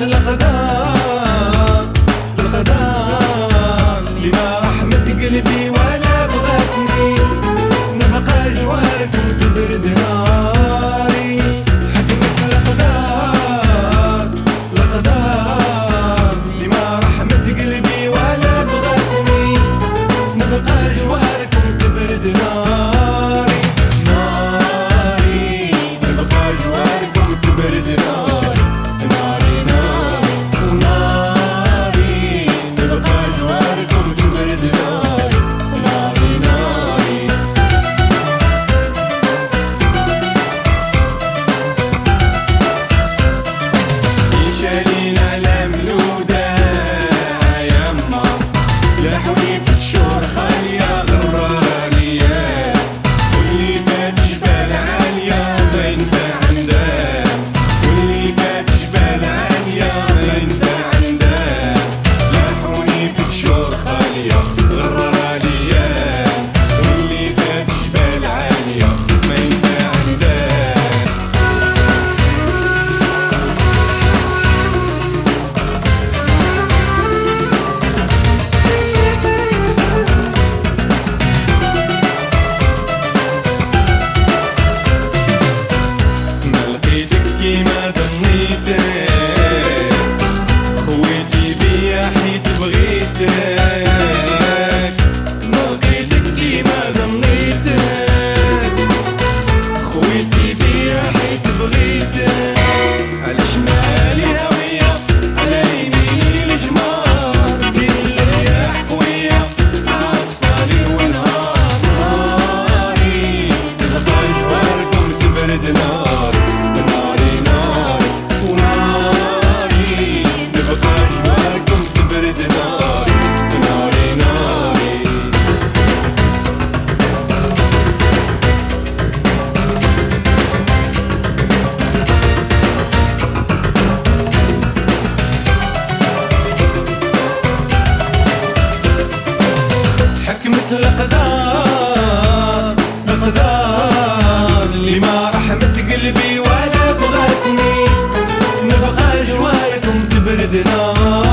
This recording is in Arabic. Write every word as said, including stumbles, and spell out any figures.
الأقدار الأقدار اللي ما رحمت قلبي ولا بغتني نبقى جوارك وتبرد ناري. حكمت الأقدار الأقدار اللي ما رحمت قلبي ولا بغتني نبقى جوارك وتبرد ناري. ناري نبقى جوارك وتبرد ناري. ناري ناري وناري نبقى جوارك وتبرد ناري. ناري ناري يشالين على ملودة يما لاحوني في الشهور خالية غرانية واللي فات جبال عالية ما ينفع عندها. واللي فات جبال عالية ما ينفع عندها. لاحوني في الشهور خالية غرانية واللي فات جبال عالية ما ينفع عندها. ما لقيتك كيما ظنيتك خويتي بيا حيت بغيتك. ما لقيتك كيما ظنيتك خويتي بيا حيت بغيتك. على شمالي هاوية على يميني الجمار بين الرياح قوية عاصفة ليل ونهار. ناري نبقى جواركم تبرد ناري. ناري ناري وناري نبقى جواركم تبرد ناري. ناري ناري حكمت الأقدار الأقدار اللي ما رحمت قلبي ولا بغتني نبقى جواركم تبرد نار.